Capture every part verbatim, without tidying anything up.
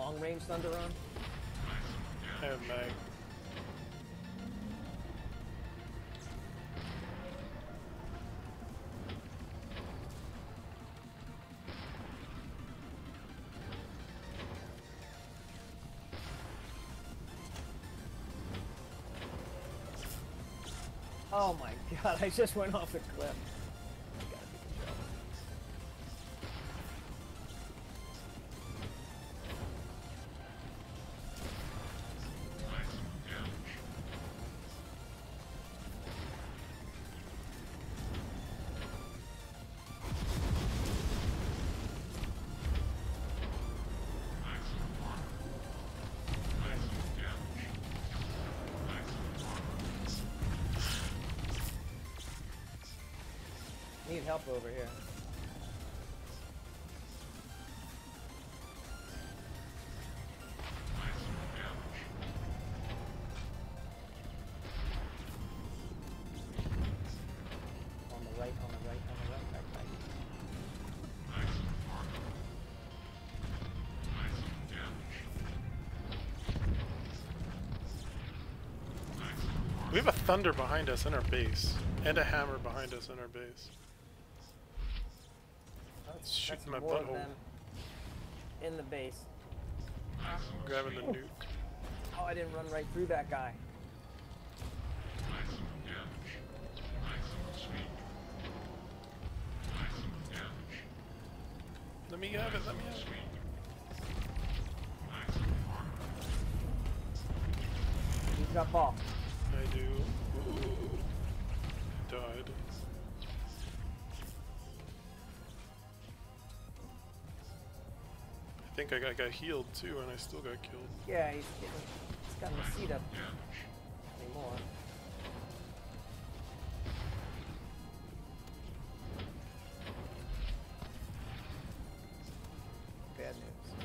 long range thunder on? I have mag. Oh my god, I just went off the cliff. Gotta be the joke. Need help over here. On the right, on the right, on the right, right, right. We have a thunder behind us in our base, and a hammer behind us in our base. That's, Shooting that's my more of butthole. them in the base. Grabbing the nuke. Oh, I didn't run right through that guy. Let me have it, let me have it. He's got ball. I do. Ooh. Died. I think I got, got healed too, and I still got killed. Yeah, he's getting, he's got the seat up anymore. Bad news.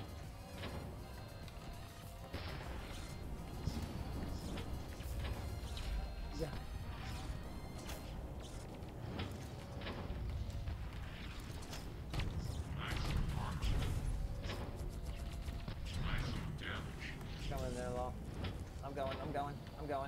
Yeah. Going there, Law. I'm going, I'm going, I'm going.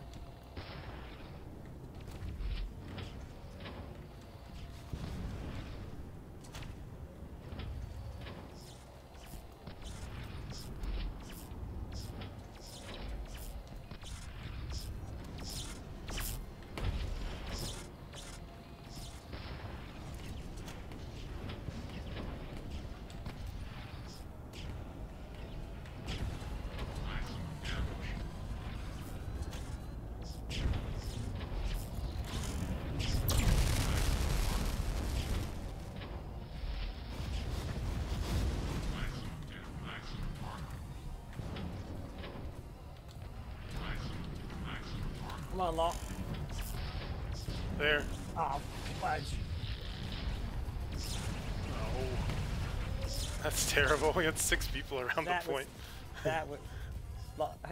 Come on, Law. There. Oh, fudge. Oh. That's terrible. We had six people around That the was- point. That would. Law. I,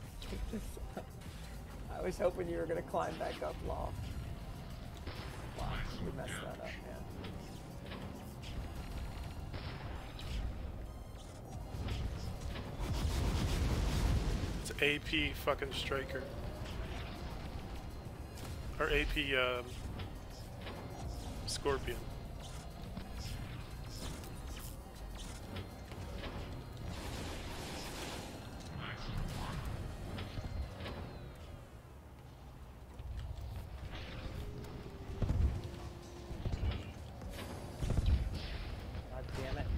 I was hoping you were gonna climb back up, Law. Wow, you messed that up, man. It's A P fucking striker. Or A P um, scorpion. God damn it.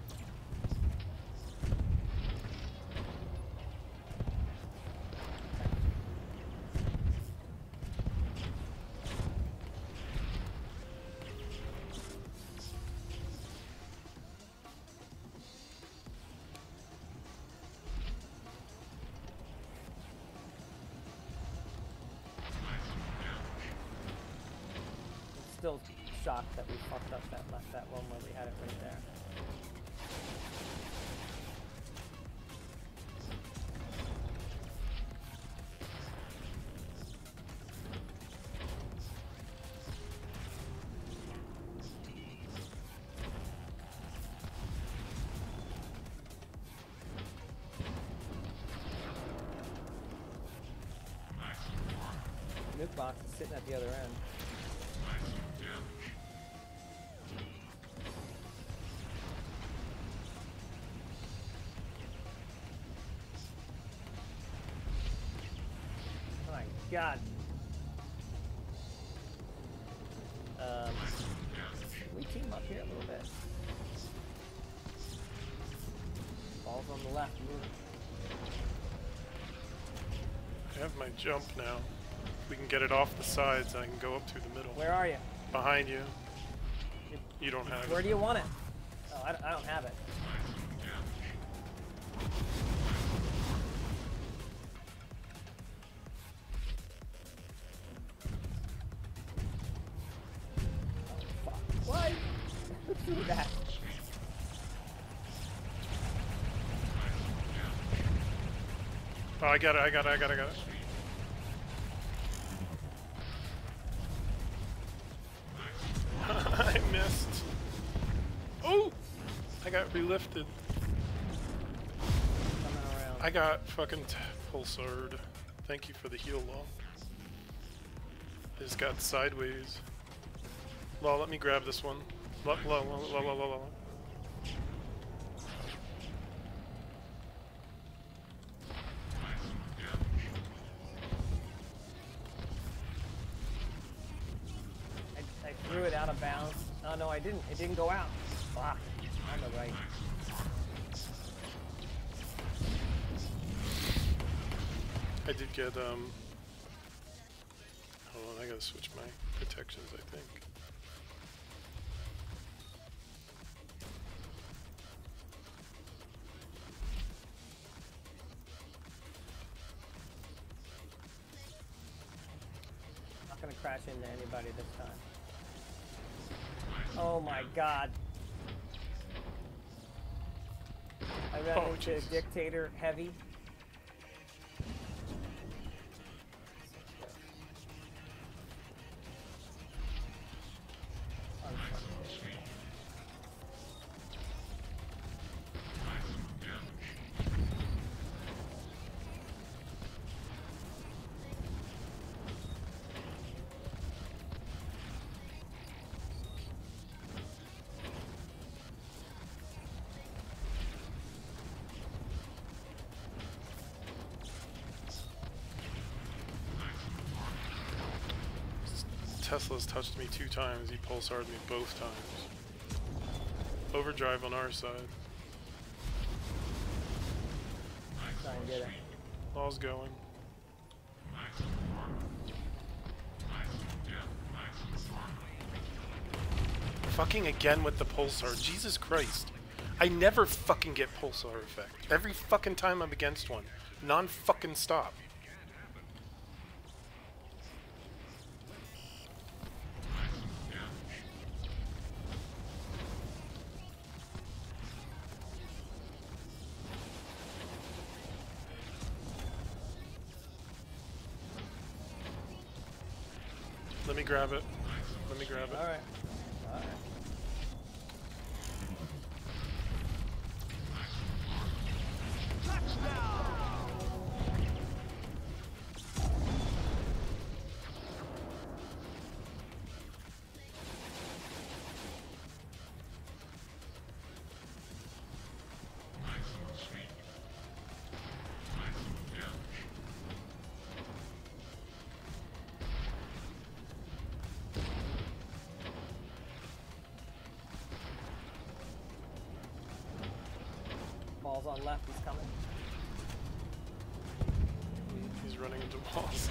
Still shocked that we fucked up that left that one where we had it right there. nuke box is sitting at the other end. Oh my god. Um, we team up here a little bit. Balls on the left, move. I have my jump now. If we can get it off the sides, I can go up through the middle. Where are you? Behind you. You don't have Where it. do you want it? Oh, I, I don't have it. Oh, fuck. Why? Do that. Oh, I got it, I got it, I got it, I got it. I missed. Oh! I got relifted. Coming around. I got fucking t pulsared. Thank you for the heal, Law. I just got sideways. Law, let me grab this one. Law, Law, Law, Law, Law, Law, Law. I, I threw it out of bounds. Oh no, I didn't. It didn't go out. Fuck. On the right. I did get, um... hold on, I gotta switch my protections, I think. Not gonna crash into anybody this time. Oh my god. I ran Oh, into Jesus. Dictator heavy. Tesla's touched me two times. He pulsared me both times. Overdrive on our side. Try and get it. Law's going. Fucking again with the pulsar. Jesus Christ. I never fucking get pulsar effect. Every fucking time I'm against one. Non-fucking stop. Let me grab it. Let me grab it. Alright. Alright. Balls on left, he's coming. He's running into walls.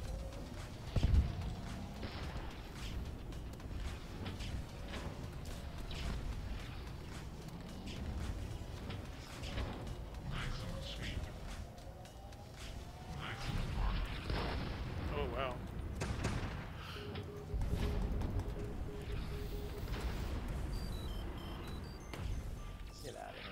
Oh wow. Get out of here.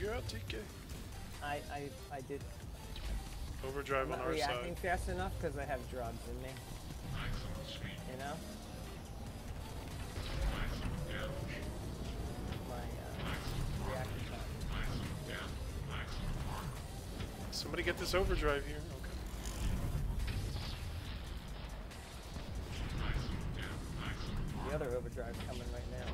You're out, T K. I, I, I did. Overdrive I'm on not our reacting side. fast enough because I have drugs in me. You know? My uh, reaction time. Somebody get this overdrive here. Okay. The other overdrive's coming right now.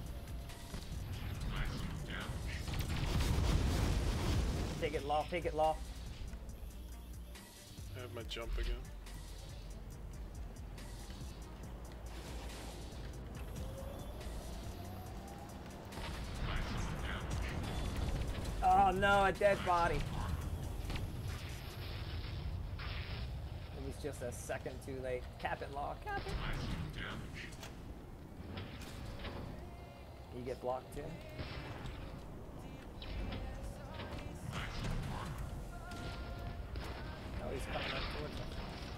Take it, Law. Take it, Law. I have my jump again. Oh no, a dead body. It was just a second too late. Cap it, Law. Cap it. You get blocked too. Oh, he's coming up towards us.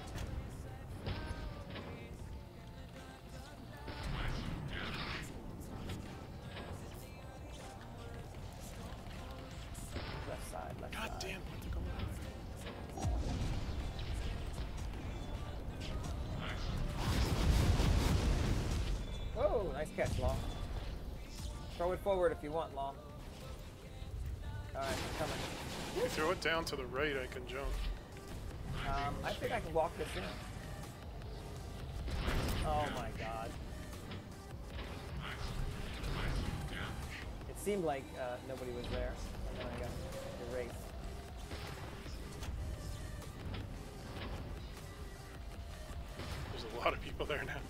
Left side, left God side. damn, what's going on? Whoa, nice catch, Law. Throw it forward if you want, Law. Alright, I'm coming. If you throw it down to the right, I can jump. Um, I think I can walk this in. Oh my god. It seemed like uh, nobody was there, and then I got erased. There's a lot of people there now.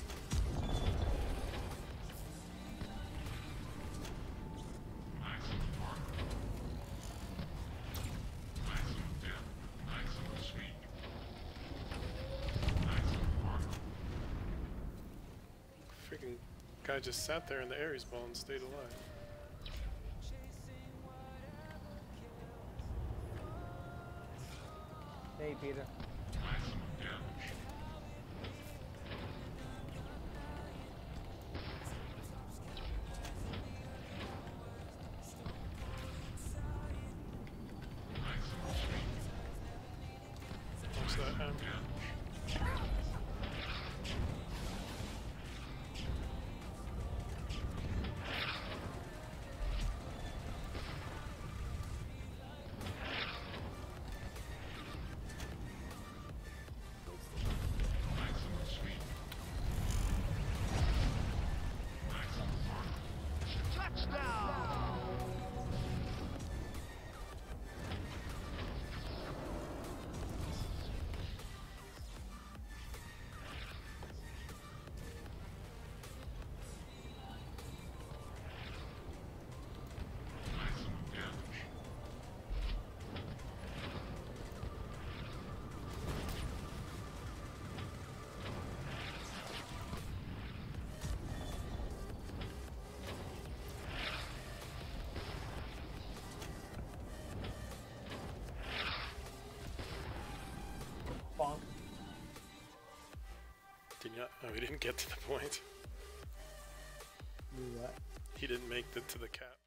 Freaking guy just sat there in the Ares ball and stayed alive. Hey, Peter. What's that? Um, Bonk. did not, oh, he didn't get to the point. You what? He didn't make it to the cap.